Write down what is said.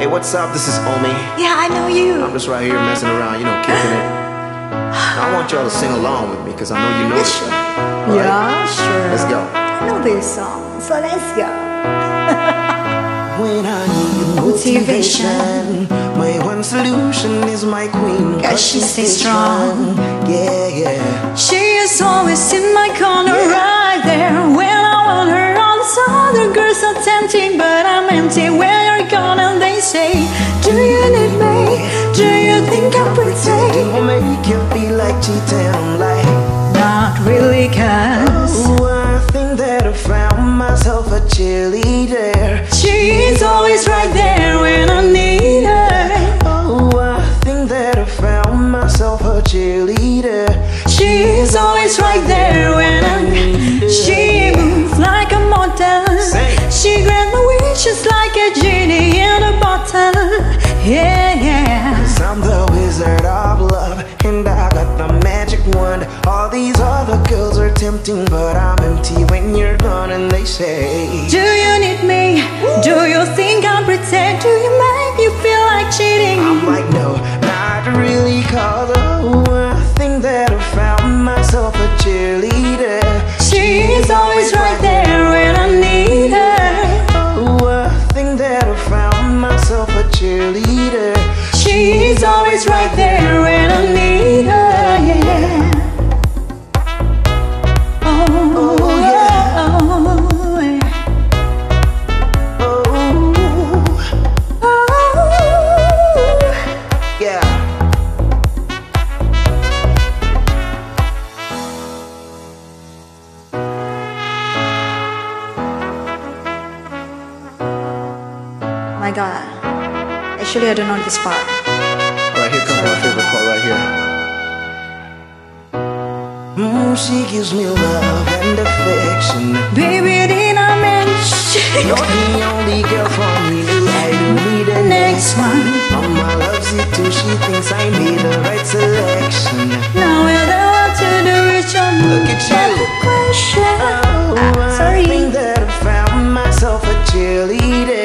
Hey, what's up? This is Omi. Yeah, I know you. I'm just right here messing around, kicking it. Now, I want y'all to sing along with me because I know you know this. Right? Yeah, sure. Let's go. I know this song, so let's go. When I need motivation, my one solution is my queen. Cause she stays strong. Yeah, yeah. She is always in my corner, right there. When I want her, all these other girls are tempting, but I'm empty when you're gone. And they say, do you need me? Do you think I'm pretty? Do I make you feel like cheating? I'm like, not really, cause I think that I found myself a cheerleader. she's always right there when I need her. Oh, I think that I found myself a cheerleader. She's always right there when I need her. She moves like a model. She grants my wishes like a genie in a bottle. Yeah, yeah. 'Cause I'm the wizard of love, and I got the magic wand. All these other girls are tempting, but I'm empty when you're gone. And they say, do you need me? Do you think I'm pretend? Do you make me feel like cheating? I'm like, no, not really, cause I think that I found myself a cheerleader. She's always right there when I need her. Oh, I think that I found myself a cheerleader. She's always right there when I need her, yeah. Oh, yeah. Oh, yeah. Oh, yeah. My God, actually I don't know this part. Alright, here comes my favorite part right here. She gives me love and affection. Baby, did I mention You're the only girl for me, I don't need the a next one? Mama loves it too, she thinks I made the right selection. Now we're the one to do it, Look at you. the question. Oh, I Sorry. think that I found myself a cheerleader.